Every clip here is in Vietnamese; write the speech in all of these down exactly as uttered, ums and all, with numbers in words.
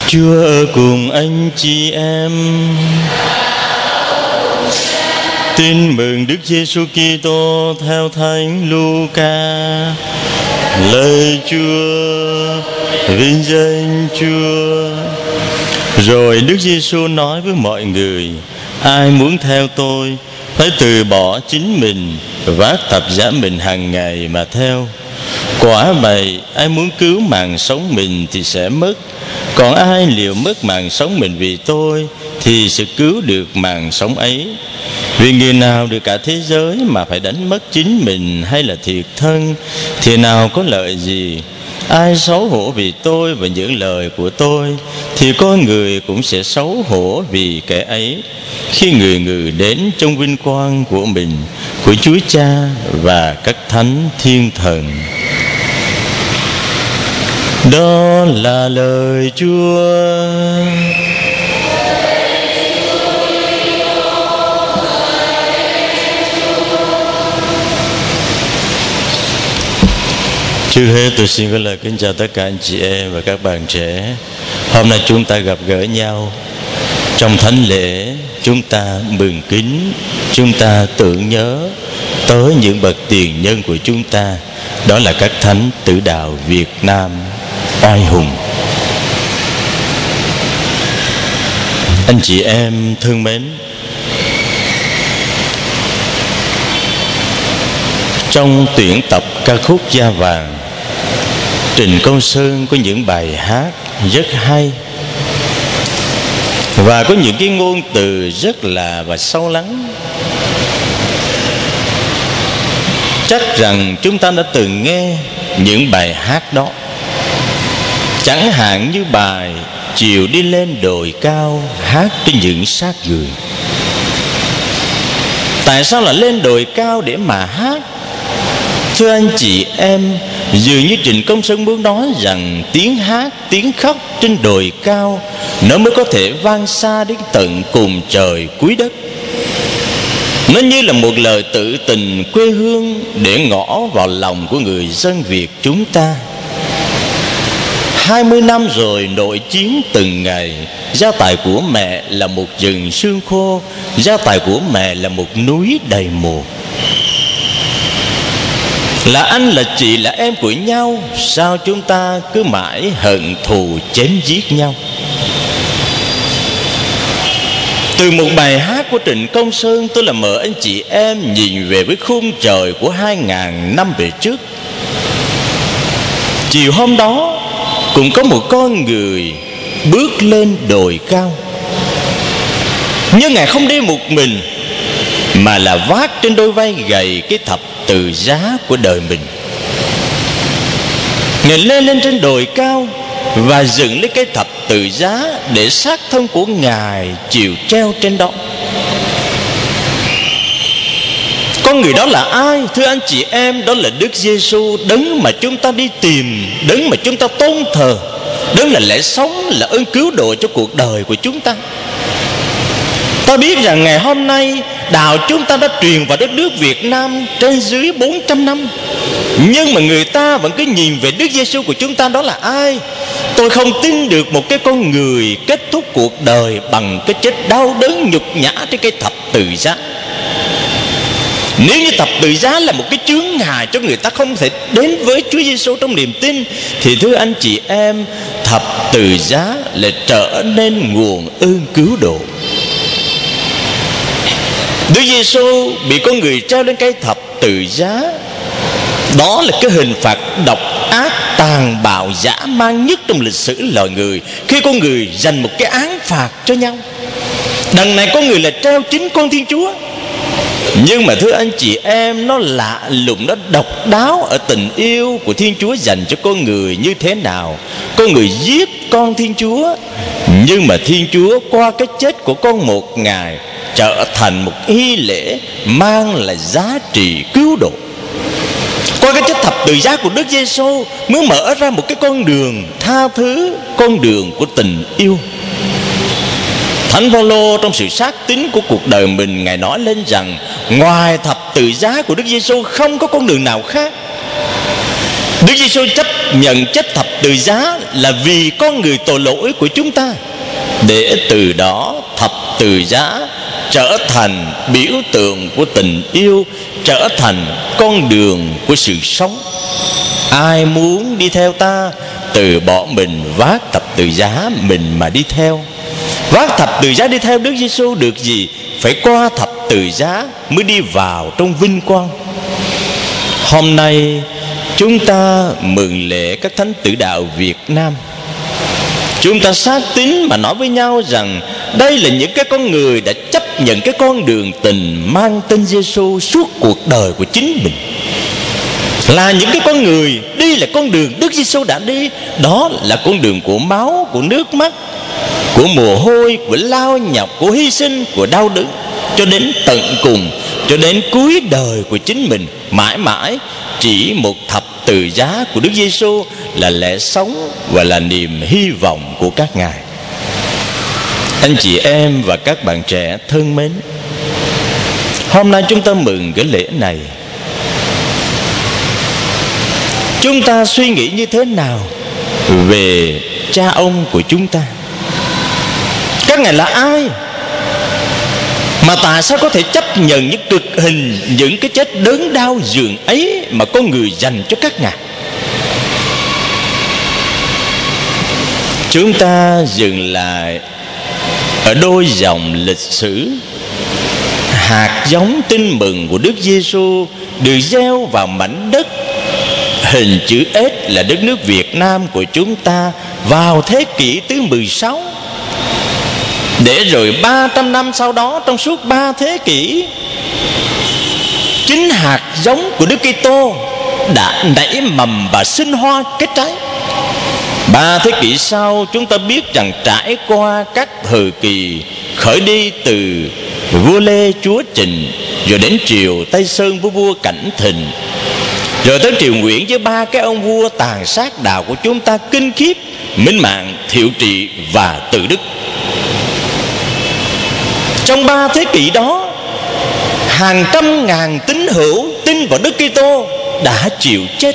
Chúa ở cùng anh chị em. Tin mừng Đức Giêsu Kitô theo Thánh Luca. Lời Chúa, vinh danh Chúa. Rồi Đức Giêsu nói với mọi người: ai muốn theo tôi phải từ bỏ chính mình, vác thập giá mình hàng ngày mà theo. Quả vậy, ai muốn cứu mạng sống mình thì sẽ mất, còn ai liều mất mạng sống mình vì tôi thì sẽ cứu được mạng sống ấy. Vì người nào được cả thế giới mà phải đánh mất chính mình hay là thiệt thân thì nào có lợi gì? Ai xấu hổ vì tôi và những lời của tôi thì con người cũng sẽ xấu hổ vì kẻ ấy, khi người người đến trong vinh quang của mình, của Chúa Cha và các thánh thiên thần. Đó là lời Chúa. Trước hết tôi xin có lời kính chào tất cả anh chị em và các bạn trẻ. Hôm nay chúng ta gặp gỡ nhau trong thánh lễ. Chúng ta mừng kính, chúng ta tưởng nhớ tới những bậc tiền nhân của chúng ta, đó là các thánh tử đạo Việt Nam oai hùng. Anh chị em thương mến, trong tuyển tập ca khúc Da Vàng, Trịnh Công Sơn có những bài hát rất hay và có những cái ngôn từ rất là và sâu lắng. Chắc rằng chúng ta đã từng nghe những bài hát đó. Chẳng hạn như bài Chiều đi lên đồi cao hát trên những xác người. Tại sao là lên đồi cao để mà hát? Thưa anh chị em, dường như Trịnh Công Sơn muốn nói rằng tiếng hát, tiếng khóc trên đồi cao nó mới có thể vang xa đến tận cùng trời cuối đất. Nó như là một lời tự tình quê hương để ngõ vào lòng của người dân Việt chúng ta. Hai mươi năm rồi nội chiến từng ngày. Gia tài của mẹ là một rừng xương khô, gia tài của mẹ là một núi đầy mồ. Là anh, là chị, là em của nhau, sao chúng ta cứ mãi hận thù chém giết nhau? Từ một bài hát của Trịnh Công Sơn, tôi là mời anh chị em nhìn về với khung trời của hai ngàn năm về trước. Chiều hôm đó cũng có một con người bước lên đồi cao, nhưng Ngài không đi một mình, mà là vác trên đôi vai gầy cái thập tự giá của đời mình. Ngài lên lên trên đồi cao và dựng lấy cái thập tự giá để xác thân của Ngài chịu treo trên đó. Con người đó là ai? Thưa anh chị em, đó là Đức Giêsu, đấng mà chúng ta đi tìm, đấng mà chúng ta tôn thờ, đấng là lẽ sống, là ơn cứu độ cho cuộc đời của chúng ta. Ta biết rằng ngày hôm nay đạo chúng ta đã truyền vào đất nước Việt Nam trên dưới bốn trăm năm, nhưng mà người ta vẫn cứ nhìn về Đức Giêsu của chúng ta, đó là ai? Tôi không tin được một cái con người kết thúc cuộc đời bằng cái chết đau đớn nhục nhã trên cái thập tự giá. Nếu như thập tự giá là một cái chướng ngại cho người ta không thể đến với Chúa Giêsu trong niềm tin, thì thưa anh chị em, thập tự giá lại trở nên nguồn ơn cứu độ. Đức Giêsu bị con người treo lên cái thập tự giá. Đó là cái hình phạt độc ác, tàn bạo, dã man nhất trong lịch sử loài người, khi con người dành một cái án phạt cho nhau. Đằng này con người là treo chính con Thiên Chúa. Nhưng mà thưa anh chị em, nó lạ lùng, nó độc đáo ở tình yêu của Thiên Chúa dành cho con người như thế nào. Con người giết con Thiên Chúa, nhưng mà Thiên Chúa qua cái chết của con một Ngài trở thành một nghi lễ mang lại giá trị cứu độ. Qua cái chết thập tự giá của Đức Giêsu mới mở ra một cái con đường tha thứ, con đường của tình yêu. Thánh Phaolô trong sự xác tín của cuộc đời mình, Ngài nói lên rằng ngoài thập tự giá của Đức Giêsu không có con đường nào khác. Đức Giêsu chấp nhận chết thập tự giá là vì con người tội lỗi của chúng ta, để từ đó thập tự giá trở thành biểu tượng của tình yêu, trở thành con đường của sự sống. Ai muốn đi theo ta, từ bỏ mình, vác thập tự giá mình mà đi theo. Vác thập tự giá đi theo Đức Giêsu được gì? Phải qua thập tự giá mới đi vào trong vinh quang. Hôm nay chúng ta mừng lễ các thánh tử đạo Việt Nam. Chúng ta xác tín mà nói với nhau rằng đây là những cái con người đã chấp nhận cái con đường tình mang tên Giêsu suốt cuộc đời của chính mình. Là những cái con người đi là con đường Đức Giêsu đã đi. Đó là con đường của máu, của nước mắt, của mồ hôi, của lao nhọc, của hy sinh, của đau đớn, cho đến tận cùng, cho đến cuối đời của chính mình. Mãi mãi chỉ một thập tự giá của Đức Giêsu là lẽ sống và là niềm hy vọng của các ngài. Anh chị em và các bạn trẻ thân mến, hôm nay chúng ta mừng cái lễ này. Chúng ta suy nghĩ như thế nào về cha ông của chúng ta? Các ngài là ai mà tại sao có thể chấp nhận những cực hình, những cái chết đớn đau dường ấy mà con người dành cho các ngài? Chúng ta dừng lại ở đôi dòng lịch sử. Hạt giống tin mừng của Đức Giêsu được gieo vào mảnh đất hình chữ S là đất nước Việt Nam của chúng ta vào thế kỷ thứ mười sáu. Để rồi ba trăm năm sau đó, trong suốt ba thế kỷ, chính hạt giống của Đức Kitô đã nảy mầm và sinh hoa kết trái. Ba thế kỷ sau, chúng ta biết rằng trải qua các thời kỳ khởi đi từ vua Lê Chúa Trình, rồi đến triều Tây Sơn với vua Cảnh Thịnh, rồi tới triều Nguyễn với ba cái ông vua tàn sát đạo của chúng ta kinh khiếp: Minh Mạng, Thiệu Trị và Từ Đức. Trong ba thế kỷ đó, hàng trăm ngàn tín hữu tin vào Đức Kitô đã chịu chết.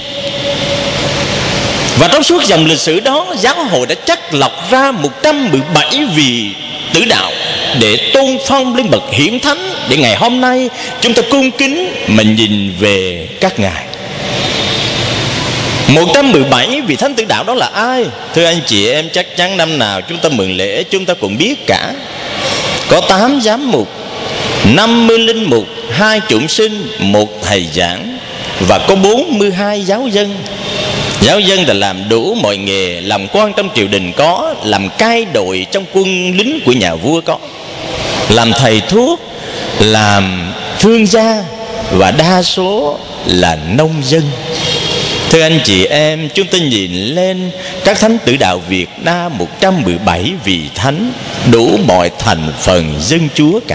Và trong suốt dòng lịch sử đó, giáo hội đã chắt lọc ra một trăm mười bảy vị tử đạo để tôn phong lên bậc hiển thánh, để ngày hôm nay chúng ta cung kính mà nhìn về các ngài. một trăm mười bảy vị thánh tử đạo đó là ai? Thưa anh chị em, chắc chắn năm nào chúng ta mừng lễ chúng ta cũng biết cả. Có tám giám mục, năm mươi linh mục, hai chủng sinh, một thầy giảng, và có bốn mươi hai giáo dân. Giáo dân là làm đủ mọi nghề, làm quan trong triều đình có, làm cai đội trong quân lính của nhà vua có, làm thầy thuốc, làm thương gia, và đa số là nông dân. Thưa anh chị em, chúng ta nhìn lên các thánh tử đạo Việt Nam, một trăm mười bảy vị thánh, đủ mọi thành phần dân Chúa cả.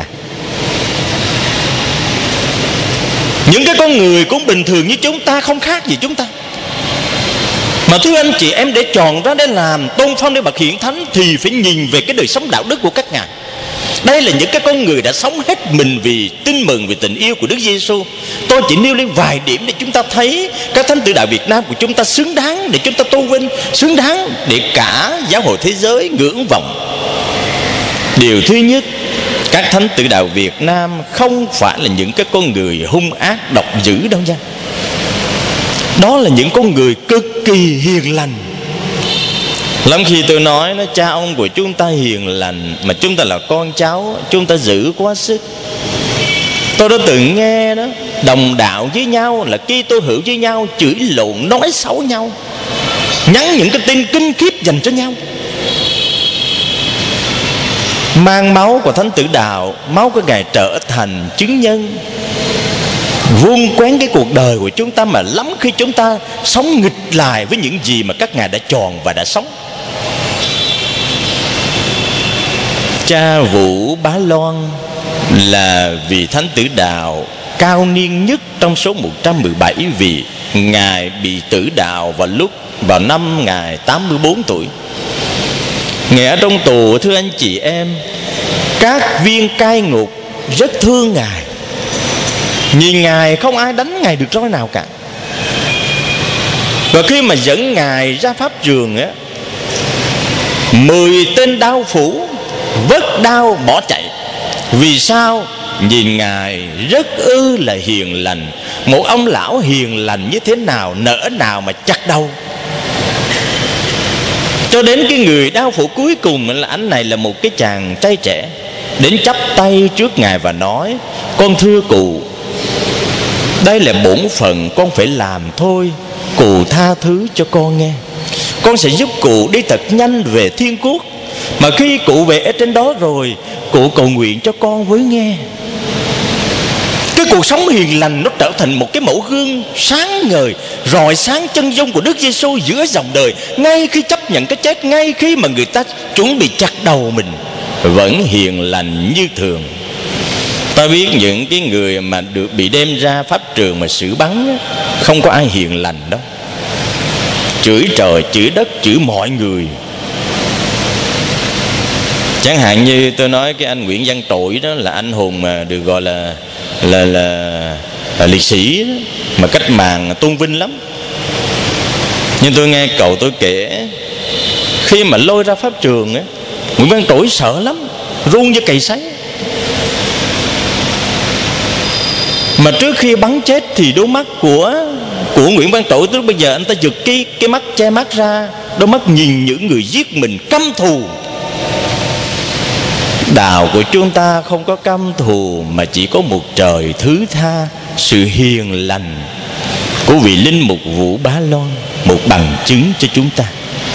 Những cái con người cũng bình thường như chúng ta, không khác gì chúng ta. Mà thưa anh chị em, để chọn ra để làm tôn phong để bậc hiển thánh thì phải nhìn về cái đời sống đạo đức của các ngài. Đây là những cái con người đã sống hết mình vì tin mừng, vì tình yêu của Đức Giêsu. Tôi chỉ nêu lên vài điểm để chúng ta thấy các thánh tử đạo Việt Nam của chúng ta xứng đáng để chúng ta tôn vinh, xứng đáng để cả giáo hội thế giới ngưỡng vọng. Điều thứ nhất, các thánh tử đạo Việt Nam không phải là những cái con người hung ác độc dữ đâu nha. Đó là những con người cực kỳ hiền lành. Lắm khi tôi nói nó cha ông của chúng ta hiền lành, mà chúng ta là con cháu, chúng ta giữ quá sức. Tôi đã từng nghe đó, đồng đạo với nhau là Kitô hữu với nhau chửi lộn, nói xấu nhau, nhắn những cái tin kinh khiếp dành cho nhau. Mang máu của thánh tử đạo, máu của ngài trở thành chứng nhân vuông quén cái cuộc đời của chúng ta, mà lắm khi chúng ta sống nghịch lại với những gì mà các ngài đã chọn và đã sống. Cha Vũ Bá Loan là vị thánh tử đạo cao niên nhất trong số một trăm mười bảy vị. Ngài bị tử đạo vào lúc vào năm ngài tám mươi bốn tuổi. Ngài ở trong tù, thưa anh chị em, các viên cai ngục rất thương ngài. Nhìn ngài không ai đánh ngài được roi nào cả. Và khi mà dẫn Ngài ra pháp trường á, mười tên đao phủ vất đao bỏ chạy. Vì sao? Nhìn Ngài rất ư là hiền lành. Một ông lão hiền lành như thế nào, nỡ nào mà chặt đầu. Cho đến cái người đao phủ cuối cùng là anh này là một cái chàng trai trẻ, đến chắp tay trước Ngài và nói: con thưa cụ, đây là bổn phận con phải làm thôi, cụ tha thứ cho con nghe. Con sẽ giúp cụ đi thật nhanh về thiên quốc, mà khi cụ về ở trên đó rồi, cụ cầu nguyện cho con với nghe. Cái cuộc sống hiền lành nó trở thành một cái mẫu gương sáng ngời, rọi sáng chân dung của Đức Giêsu giữa dòng đời. Ngay khi chấp nhận cái chết, ngay khi mà người ta chuẩn bị chặt đầu mình, vẫn hiền lành như thường. Ta biết những cái người mà được bị đem ra pháp trường mà xử bắn, không có ai hiền lành đâu. Chửi trời, chửi đất, chửi mọi người. Chẳng hạn như tôi nói cái anh Nguyễn Văn Trội đó là anh hùng mà được gọi là là là, là liệt sĩ đó, mà cách mạng tôn vinh lắm. Nhưng tôi nghe cậu tôi kể, khi mà lôi ra pháp trường á, Nguyễn Văn Trỗi sợ lắm, run như cày sấy. Mà trước khi bắn chết thì đôi mắt của của Nguyễn Văn Trỗi, tới bây giờ anh ta giật cái cái mắt che mắt ra, đôi mắt nhìn những người giết mình căm thù. Đạo của chúng ta không có căm thù, mà chỉ có một trời thứ tha, sự hiền lành của vị linh mục Vũ Bá Loan, một bằng chứng cho chúng ta.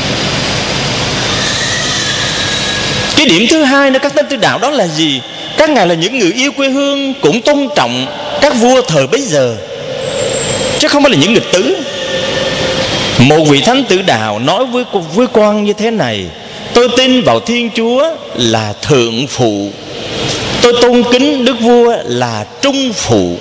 Cái điểm thứ hai nữa các thánh tử đạo đó là gì? Các ngài là những người yêu quê hương, cũng tôn trọng các vua thời bấy giờ, chứ không phải là những nghịch tử. Một vị thánh tử đạo nói với với quan như thế này: tôi tin vào Thiên Chúa là thượng phụ, tôi tôn kính Đức Vua là trung phụ.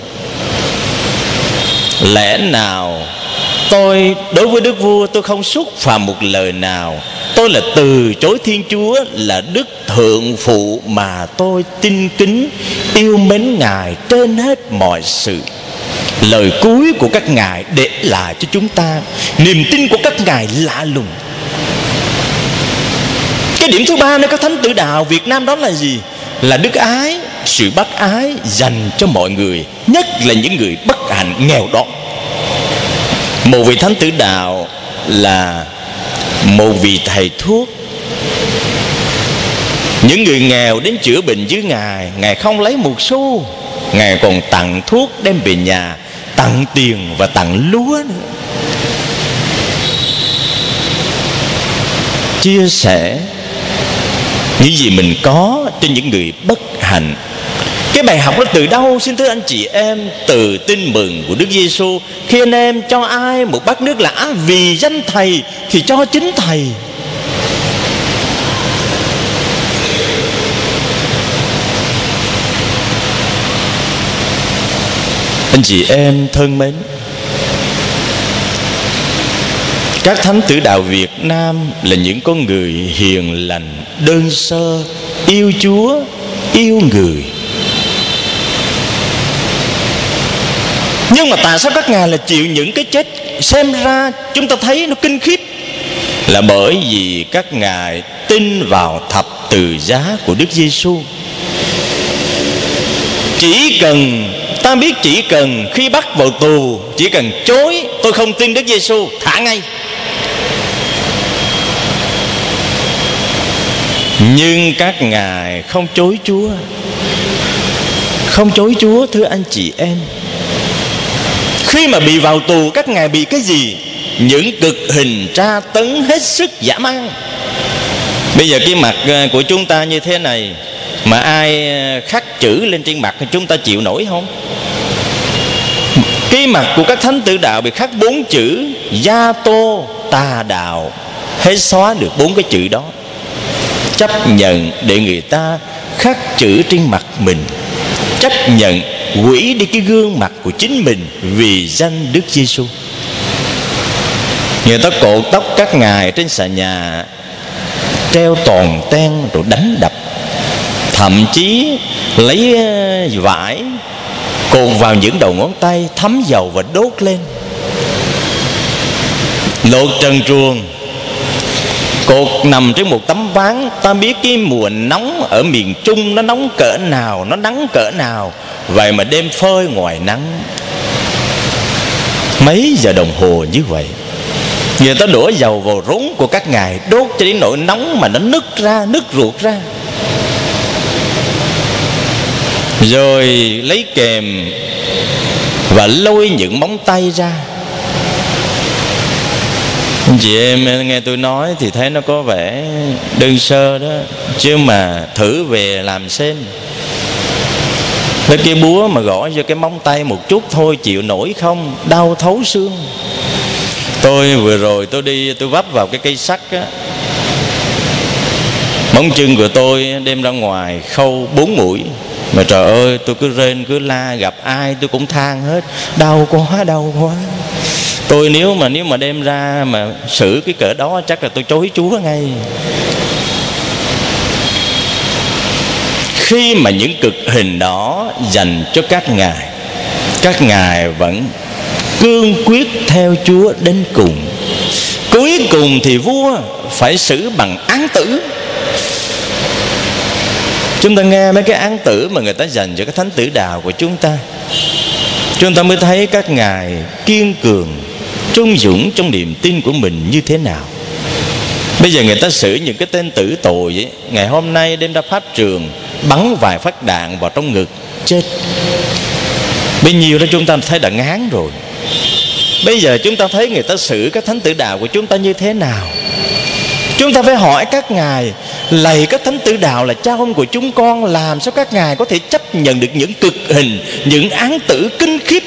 Lẽ nào tôi đối với Đức Vua tôi không xúc phạm một lời nào? Tôi là từ chối Thiên Chúa là Đức thượng phụ mà tôi tin kính yêu mến Ngài trên hết mọi sự. Lời cuối của các ngài để lại cho chúng ta niềm tin của các ngài lạ lùng. Cái điểm thứ ba nữa các thánh tử đạo Việt Nam đó là gì? Là đức ái, sự bác ái dành cho mọi người, nhất là những người bất hạnh nghèo đói. Một vị thánh tử đạo là một vị thầy thuốc. Những người nghèo đến chữa bệnh với Ngài, Ngài không lấy một xu, Ngài còn tặng thuốc đem về nhà, tặng tiền và tặng lúa nữa. Chia sẻ những gì mình có cho những người bất hạnh. Cái bài học đó từ đâu xin thưa anh chị em? Từ tin mừng của Đức Giêsu. Khi anh em cho ai một bát nước lã vì danh Thầy thì cho chính Thầy. Anh chị em thân mến, các thánh tử đạo Việt Nam là những con người hiền lành, đơn sơ, yêu Chúa, yêu người. Nhưng mà tại sao các ngài là chịu những cái chết xem ra chúng ta thấy nó kinh khiếp? Là bởi vì các ngài tin vào thập tự giá của Đức Giêsu. Chỉ cần ta biết, chỉ cần khi bắt vào tù, chỉ cần chối tôi không tin Đức Giêsu, thả ngay. Nhưng các ngài không chối Chúa, không chối Chúa thưa anh chị em. Khi mà bị vào tù, các ngài bị cái gì? Những cực hình tra tấn hết sức dã man. Bây giờ cái mặt của chúng ta như thế này, mà ai khắc chữ lên trên mặt chúng ta chịu nổi không? Cái mặt của các thánh tử đạo bị khắc bốn chữ Gia Tô Tà Đạo, hết xóa được bốn cái chữ đó. Chấp nhận để người ta khắc chữ trên mặt mình, chấp nhận hủy đi cái gương mặt của chính mình vì danh Đức Giêsu. Người ta cột tóc các ngài trên xà nhà, treo toàn ten rồi đánh đập, thậm chí lấy vải cột vào những đầu ngón tay, thấm dầu và đốt lên. lột trần truồng, cột nằm trên một tấm ván. Ta biết cái mùa nóng ở miền Trung nó nóng cỡ nào, nó nắng cỡ nào. Vậy mà đêm phơi ngoài nắng mấy giờ đồng hồ như vậy. Người ta đổ dầu vào rốn của các ngài, đốt cho đến nỗi nóng mà nó nứt ra, nứt ruột ra. Rồi lấy kềm và lôi những móng tay ra. Chị em nghe tôi nói thì thấy nó có vẻ đơn sơ đó, chứ mà thử về làm xem. Lấy cái búa mà gõ vô cái móng tay một chút thôi, chịu nổi không? Đau thấu xương. Tôi vừa rồi tôi đi, tôi vấp vào cái cây sắt á, móng chân của tôi đem ra ngoài khâu bốn mũi. Mà trời ơi, tôi cứ rên cứ la, gặp ai tôi cũng than hết. Đau quá, đau quá. Tôi nếu mà nếu mà đem ra mà xử cái cỡ đó chắc là tôi chối Chúa ngay. Khi mà những cực hình đó dành cho các ngài, các ngài vẫn cương quyết theo Chúa đến cùng. Cuối cùng thì vua phải xử bằng án tử. Chúng ta nghe mấy cái án tử mà người ta dành cho các thánh tử đạo của chúng ta, chúng ta mới thấy các ngài kiên cường, trung dũng trong niềm tin của mình như thế nào. Bây giờ người ta xử những cái tên tử tội ấy, ngày hôm nay đem ra pháp trường, bắn vài phát đạn vào trong ngực, chết. Bấy nhiêu đó chúng ta thấy đã ngán rồi. Bây giờ chúng ta thấy người ta xử các thánh tử đạo của chúng ta như thế nào. Chúng ta phải hỏi các ngài, lạy các thánh tử đạo là cha ông của chúng con, làm sao các ngài có thể chấp nhận được những cực hình, những án tử kinh khiếp.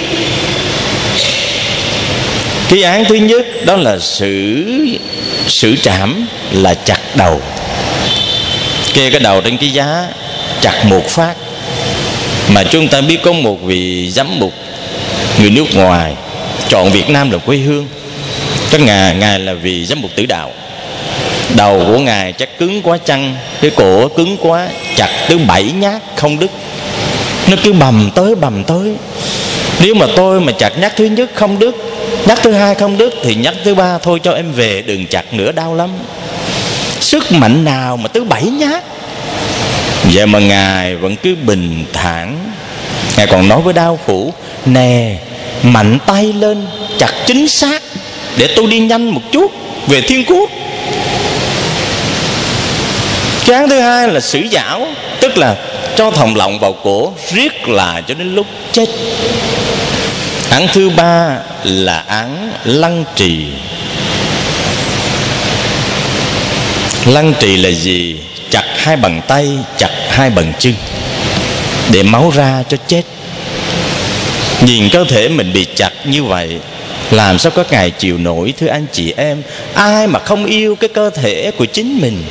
Cái án thứ nhất đó là xử xử trảm, là chặt đầu. Kê cái đầu trên cái giá, chặt một phát. Mà chúng ta biết có một vị giám mục người nước ngoài chọn Việt Nam là quê hương. Các ngài, ngài là vị giám mục tử đạo. Đầu của ngài chắc cứng quá chăng, cái cổ cứng quá, chặt tới bảy nhát không đứt. Nó cứ bầm tới bầm tới. Nếu mà tôi mà chặt nhát thứ nhất không đứt, nhát thứ hai không đứt, thì nhát thứ ba thôi cho em về, đừng chặt nữa, đau lắm. Sức mạnh nào mà tới bảy nhát. Vậy mà ngài vẫn cứ bình thản. Ngài còn nói với đau khổ, nè, mạnh tay lên, chặt chính xác, để tôi đi nhanh một chút về thiên quốc. Cái án thứ hai là xử giảo, tức là cho thòng lọng vào cổ, riết là cho đến lúc chết. Án thứ ba là án lăng trì. Lăng trì là gì? Chặt hai bàn tay, chặt hai bàn chân, để máu ra cho chết. Nhìn cơ thể mình bị chặt như vậy, làm sao các ngài chịu nổi thưa anh chị em? Ai mà không yêu cái cơ thể của chính mình.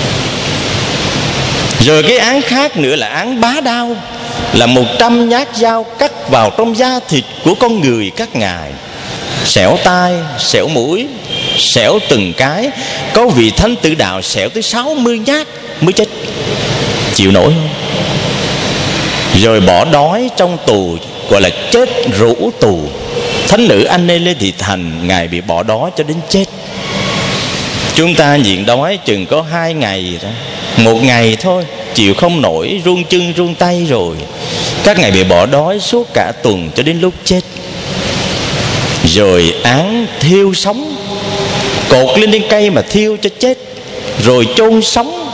Rồi cái án khác nữa là án bá đao, là một trăm nhát dao cắt vào trong da thịt của con người các ngài. Xẻo tai, xẻo mũi, xẻo từng cái. Có vị thánh tử đạo xẻo tới sáu mươi nhát mới chết. Chịu nổi không? Rồi bỏ đói trong tù, gọi là chết rũ tù. Thánh nữ Anne Lê Thị Thành, ngài bị bỏ đói cho đến chết. Chúng ta nhịn đói chừng có hai ngày đó, một ngày thôi chịu không nổi, run chân run tay rồi. Các ngài bị bỏ đói suốt cả tuần cho đến lúc chết. Rồi án thiêu sống, cột lên trên cây mà thiêu cho chết, rồi chôn sống.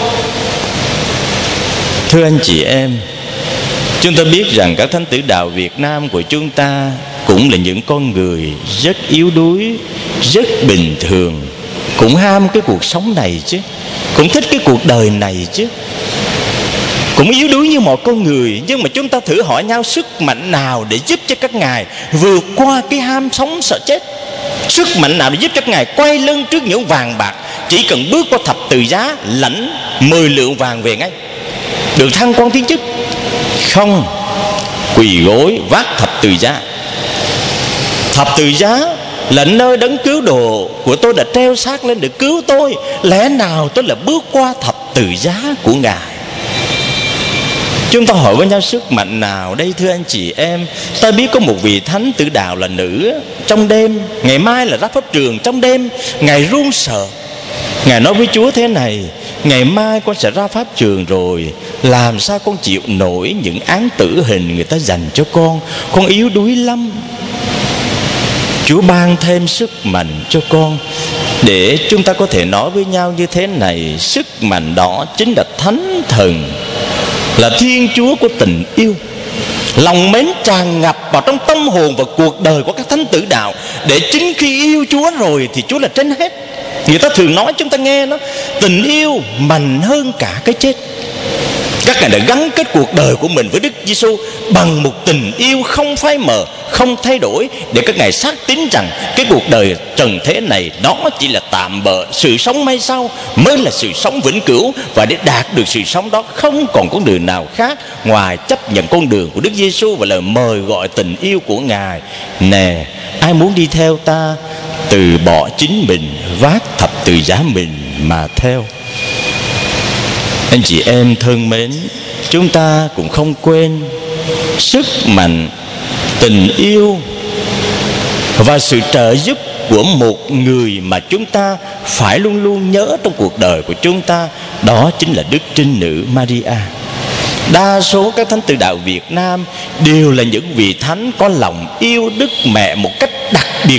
Thưa anh chị em, chúng ta biết rằng các thánh tử đạo Việt Nam của chúng ta cũng là những con người rất yếu đuối, rất bình thường, cũng ham cái cuộc sống này chứ, cũng thích cái cuộc đời này chứ, cũng yếu đuối như mọi con người. Nhưng mà chúng ta thử hỏi nhau, sức mạnh nào để giúp cho các ngài vượt qua cái ham sống sợ chết? Sức mạnh nào để giúp cho các ngài quay lưng trước những vàng bạc, chỉ cần bước qua thập tự giá lãnh mười lượng vàng về ngay, được thăng quan tiến chức? Không, quỳ gối vác thập tự giá. Thập tự giá là nơi đấng cứu độ của tôi đã treo xác lên để cứu tôi. Lẽ nào tôi là bước qua thập tự giá của ngài? Chúng ta hỏi với nhau sức mạnh nào đây thưa anh chị em? Ta biết có một vị thánh tử đạo là nữ, trong đêm, ngày mai là ra pháp trường trong đêm. Ngài run sợ. Ngài nói với Chúa thế này: ngày mai con sẽ ra pháp trường rồi, làm sao con chịu nổi những án tử hình người ta dành cho con? Con yếu đuối lắm. Chúa ban thêm sức mạnh cho con, để chúng ta có thể nói với nhau như thế này: sức mạnh đó chính là Thánh Thần, là Thiên Chúa của tình yêu. Lòng mến tràn ngập vào trong tâm hồn và cuộc đời của các thánh tử đạo, để chính khi yêu Chúa rồi thì Chúa là trên hết. Người ta thường nói chúng ta nghe nó: tình yêu mạnh hơn cả cái chết. Các ngài đã gắn kết cuộc đời của mình với Đức Giêsu bằng một tình yêu không phai mờ, không thay đổi, để các ngài xác tín rằng cái cuộc đời trần thế này đó chỉ là tạm bợ, sự sống mai sau mới là sự sống vĩnh cửu. Và để đạt được sự sống đó, không còn con đường nào khác ngoài chấp nhận con đường của Đức Giêsu và lời mời gọi tình yêu của Ngài. Nè, ai muốn đi theo ta, từ bỏ chính mình, vác thập tự giá mình mà theo. Anh chị em thân mến, chúng ta cũng không quên sức mạnh, tình yêu và sự trợ giúp của một người mà chúng ta phải luôn luôn nhớ trong cuộc đời của chúng ta. Đó chính là Đức Trinh Nữ Maria. Đa số các thánh tử đạo Việt Nam đều là những vị thánh có lòng yêu Đức Mẹ một cách đặc biệt.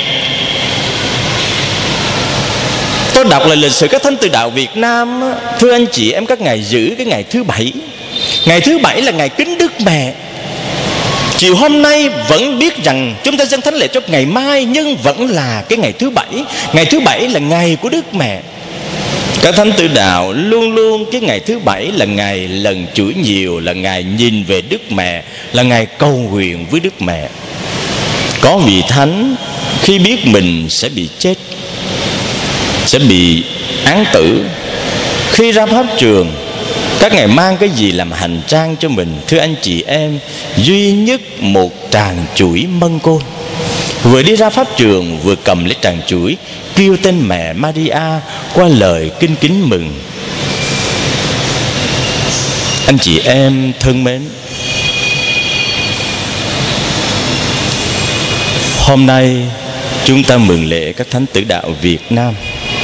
Tôi đọc lại lịch sử các thánh tử đạo Việt Nam. Thưa anh chị em, các ngài giữ cái ngày thứ bảy. Ngày thứ bảy là ngày kính Đức Mẹ. Chiều hôm nay vẫn biết rằng chúng ta dâng thánh lễ cho ngày mai, nhưng vẫn là cái ngày thứ bảy. Ngày thứ bảy là ngày của Đức Mẹ. Các thánh tử đạo luôn luôn cái ngày thứ bảy là ngày lần chuỗi nhiều, là ngày nhìn về Đức Mẹ, là ngày cầu nguyện với Đức Mẹ. Có vị thánh khi biết mình sẽ bị chết, sẽ bị án tử, khi ra pháp trường, các ngài mang cái gì làm hành trang cho mình? Thưa anh chị em, duy nhất một tràng chuỗi mân côi. Vừa đi ra pháp trường, vừa cầm lấy tràng chuỗi, kêu tên mẹ Maria qua lời kinh kính mừng. Anh chị em thân mến, hôm nay chúng ta mừng lễ các thánh tử đạo Việt Nam.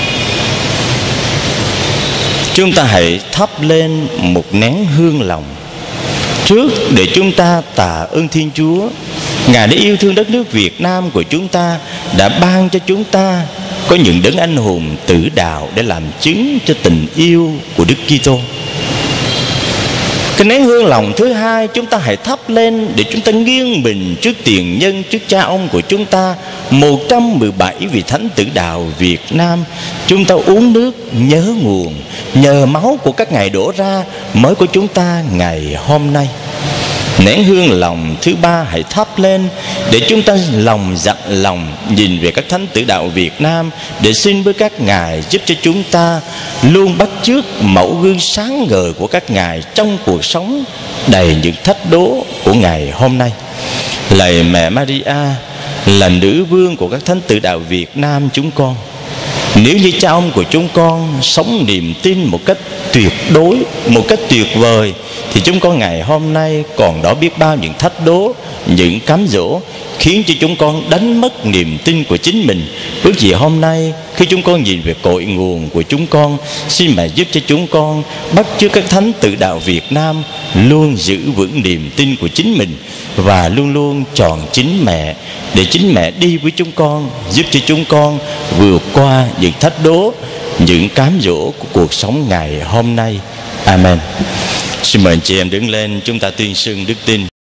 Chúng ta hãy thắp lên một nén hương lòng trước để chúng ta tạ ơn Thiên Chúa. Ngài đã yêu thương đất nước Việt Nam của chúng ta, đã ban cho chúng ta có những đấng anh hùng tử đạo để làm chứng cho tình yêu của Đức Kitô. Cái nén hương lòng thứ hai chúng ta hãy thắp lên để chúng ta nghiêng mình trước tiền nhân, trước cha ông của chúng ta, một trăm mười bảy vị thánh tử đạo Việt Nam. Chúng ta uống nước nhớ nguồn, nhờ máu của các ngài đổ ra mới có chúng ta ngày hôm nay. Nén hương lòng thứ ba hãy thắp lên để chúng ta lòng dặn lòng nhìn về các thánh tử đạo Việt Nam, để xin với các ngài giúp cho chúng ta luôn bắt chước mẫu gương sáng ngời của các ngài trong cuộc sống đầy những thách đố của ngày hôm nay. Lạy mẹ Maria là nữ vương của các thánh tử đạo Việt Nam chúng con, nếu như cha ông của chúng con sống niềm tin một cách tuyệt đối, một cách tuyệt vời, thì chúng con ngày hôm nay còn đó biết bao những thách đố, những cám dỗ khiến cho chúng con đánh mất niềm tin của chính mình. Ước gì hôm nay khi chúng con nhìn về cội nguồn của chúng con, xin mẹ giúp cho chúng con bắt chước các thánh tử đạo Việt Nam luôn giữ vững niềm tin của chính mình, và luôn luôn chọn chính mẹ để chính mẹ đi với chúng con, giúp cho chúng con vượt qua những thách đố, những cám dỗ của cuộc sống ngày hôm nay. Amen. Xin mời anh chị em đứng lên, chúng ta tuyên xưng đức tin.